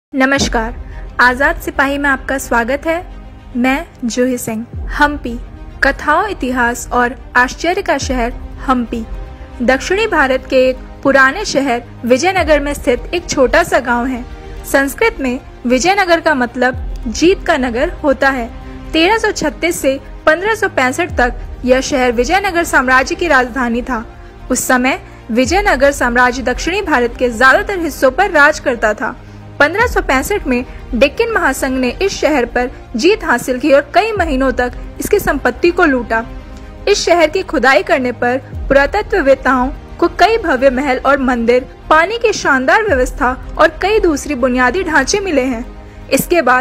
नमस्कार, आज़ाद सिपाही में आपका स्वागत है। मैं जूही सिंह। हम्पी, कथाओं, इतिहास और आश्चर्य का शहर हम्पी दक्षिणी भारत के एक पुराने शहर विजयनगर में स्थित एक छोटा सा गांव है। संस्कृत में विजयनगर का मतलब जीत का नगर होता है। 1336 से 1565 तक यह शहर विजयनगर साम्राज्य की राजधानी था। उस समय विजयनगर साम्राज्य दक्षिणी भारत के ज्यादातर हिस्सों पर राज करता था। 1565 में डेक्कन महासंघ ने इस शहर पर जीत हासिल की और कई महीनों तक इसकी संपत्ति को लूटा। इस शहर की खुदाई करने पर पुरातत्ववेत्ताओं को कई भव्य महल और मंदिर, पानी की शानदार व्यवस्था और कई दूसरी बुनियादी ढांचे मिले हैं। इसके बाद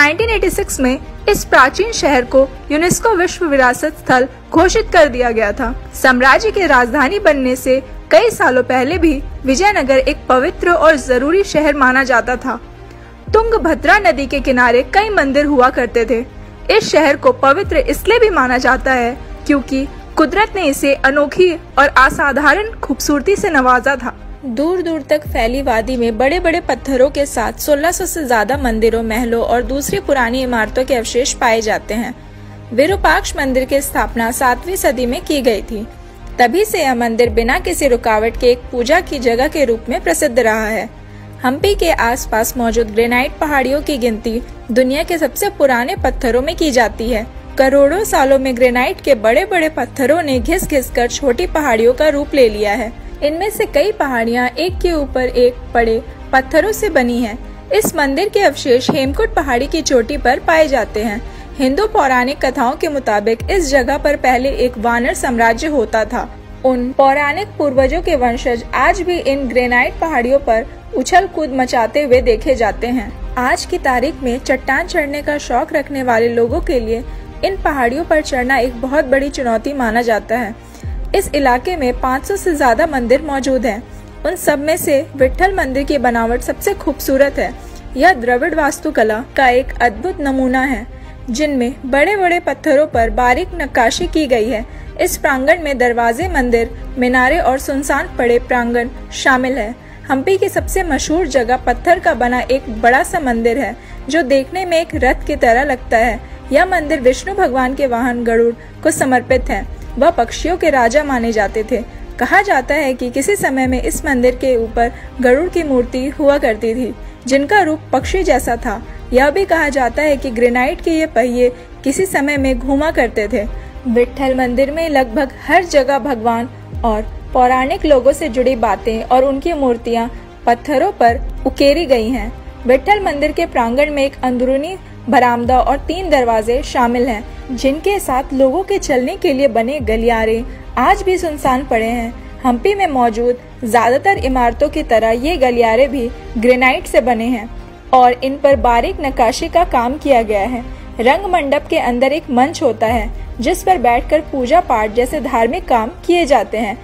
1986 में इस प्राचीन शहर को यूनेस्को विश्व विरासत स्थल घोषित कर दिया गया था। साम्राज्य की राजधानी बनने से कई सालों पहले भी विजयनगर एक पवित्र और जरूरी शहर माना जाता था। तुंगभद्रा नदी के किनारे कई मंदिर हुआ करते थे। इस शहर को पवित्र इसलिए भी माना जाता है क्योंकि कुदरत ने इसे अनोखी और असाधारण खूबसूरती से नवाजा था। दूर दूर तक फैली वादी में बड़े बड़े पत्थरों के साथ 1600 से ज्यादा मंदिरों, महलों और दूसरी पुरानी इमारतों के अवशेष पाए जाते हैं। विरूपाक्ष मंदिर की स्थापना 7वीं सदी में की गई थी। तभी से यह मंदिर बिना किसी रुकावट के एक पूजा की जगह के रूप में प्रसिद्ध रहा है। हम्पी के आसपास मौजूद ग्रेनाइट पहाड़ियों की गिनती दुनिया के सबसे पुराने पत्थरों में की जाती है। करोड़ों सालों में ग्रेनाइट के बड़े बड़े पत्थरों ने घिस घिस कर छोटी पहाड़ियों का रूप ले लिया है। इनमें से कई पहाड़ियां एक के ऊपर एक पड़े पत्थरों से बनी हैं। इस मंदिर के अवशेष हेमकुंड पहाड़ी की चोटी पर पाए जाते हैं। हिंदू पौराणिक कथाओं के मुताबिक इस जगह पर पहले एक वानर साम्राज्य होता था। उन पौराणिक पूर्वजों के वंशज आज भी इन ग्रेनाइट पहाड़ियों पर उछल कूद मचाते हुए देखे जाते हैं। आज की तारीख में चट्टान चढ़ने का शौक रखने वाले लोगों के लिए इन पहाड़ियों पर चढ़ना एक बहुत बड़ी चुनौती माना जाता है। इस इलाके में 500 से ज्यादा मंदिर मौजूद हैं। उन सब में से विट्ठल मंदिर की बनावट सबसे खूबसूरत है। यह द्रविड़ वास्तुकला का एक अद्भुत नमूना है, जिनमें बड़े बड़े पत्थरों पर बारीक नक्काशी की गई है। इस प्रांगण में दरवाजे, मंदिर, मीनारे और सुनसान पड़े प्रांगण शामिल है। हम्पी की सबसे मशहूर जगह पत्थर का बना एक बड़ा सा मंदिर है, जो देखने में एक रथ की तरह लगता है। यह मंदिर विष्णु भगवान के वाहन गरुड़ को समर्पित है। वह पक्षियों के राजा माने जाते थे। कहा जाता है कि किसी समय में इस मंदिर के ऊपर गरुड़ की मूर्ति हुआ करती थी, जिनका रूप पक्षी जैसा था। यह भी कहा जाता है कि ग्रेनाइट के ये पहिए किसी समय में घूमा करते थे। विट्ठल मंदिर में लगभग हर जगह भगवान और पौराणिक लोगों से जुड़ी बातें और उनकी मूर्तियां पत्थरों पर उकेरी गई हैं। विट्ठल मंदिर के प्रांगण में एक अंदरूनी बरामदा और 3 दरवाजे शामिल हैं, जिनके साथ लोगों के चलने के लिए बने गलियारे आज भी सुनसान पड़े हैं। हम्पी में मौजूद ज्यादातर इमारतों की तरह ये गलियारे भी ग्रेनाइट से बने हैं और इन पर बारीक नक्काशी का काम किया गया है। रंग मंडप के अंदर एक मंच होता है, जिस पर बैठकर पूजा पाठ जैसे धार्मिक काम किए जाते हैं।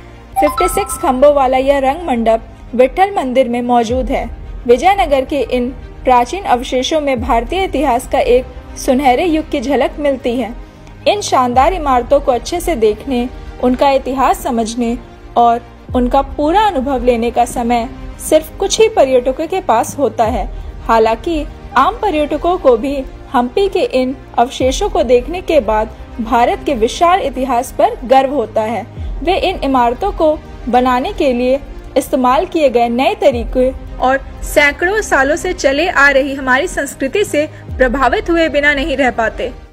56 खम्भों वाला यह रंग मंडप विट्ठल मंदिर में मौजूद है। विजयनगर के इन प्राचीन अवशेषों में भारतीय इतिहास का एक सुनहरे युग की झलक मिलती है। इन शानदार इमारतों को अच्छे से देखने, उनका इतिहास समझने और उनका पूरा अनुभव लेने का समय सिर्फ कुछ ही पर्यटकों के पास होता है। हालांकि आम पर्यटकों को भी हम्पी के इन अवशेषों को देखने के बाद भारत के विशाल इतिहास पर गर्व होता है। वे इन इमारतों को बनाने के लिए इस्तेमाल किए गए नए तरीके और सैकड़ों सालों से चले आ रही हमारी संस्कृति से प्रभावित हुए बिना नहीं रह पाते।